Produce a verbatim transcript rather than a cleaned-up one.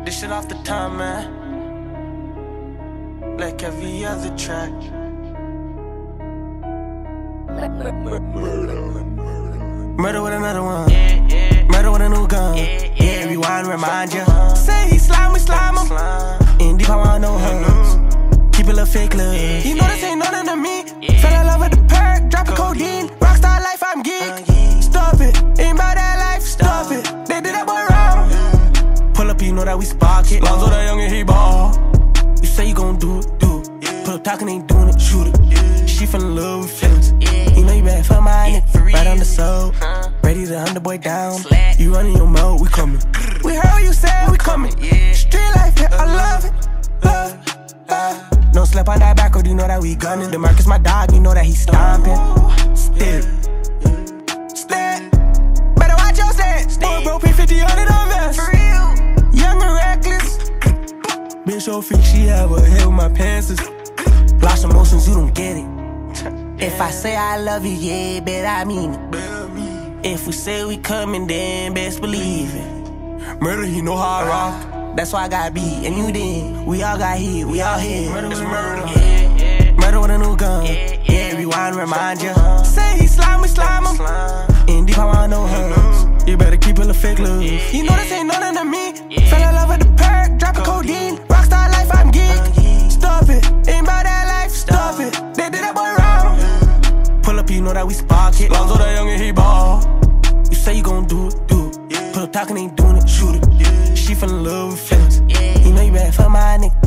This shit off the time, man. Like every other track. Murder with another one. Murder with a new gun. Yeah, rewind, remind ya. Say he slime, we slime him. In deep, I wanna know her. Keep a little fake love. You know this ain't nothing to me. Fell in love with the perk, drop a codeine. Rockstar life, I'm geek. Stop it, ain't about that life. Stop it, they did that boy wrong. Pull up, you know that we spark it. Lonzo that young and he ball. You say you gon' do it, do it. Pull up talking, ain't doing it, shoot it. She fell in love with feelings. You know you bad for my nigga. Right on the soul, ready to hunt the boy down. You running your mouth, we coming. We heard what you said, we coming. Street life, yeah, I love it. Love, love. No slip on that back, or you know that we gunning. The Marcus my dog, you know that he stomping. Still, still. Better watch your stance. Boy, bro, pay fifty hundred on vest. For real. Young and reckless. Bitch, so freak, she have a head with my pants. Lost emotions, you don't get it. If I say I love you, yeah, bet I mean it. If we say we coming, then best believe it. Murder, you know how I rock. That's why I got beat, and you did. We all got hit, we all hit. Murder with murder. Yeah, yeah. Murder with a new gun. Yeah, yeah. Rewind, remind ya. Say he slime, we slime him. In deep, I wanna know her. You better keep it a fake love. You know this ain't nothing to me. Fell in love with the perk, drop a codeine. Rockstar life, I'm geek. Stop it, ain't about that life. Stop it, they did that boy wrong. Pull up, you know that we spark it. Lonzo that young and he ball. You say you gon' do it, do it. Pull up talking, ain't doing it, shoot it. She fell in love with feelings. You know you bad for my nigga.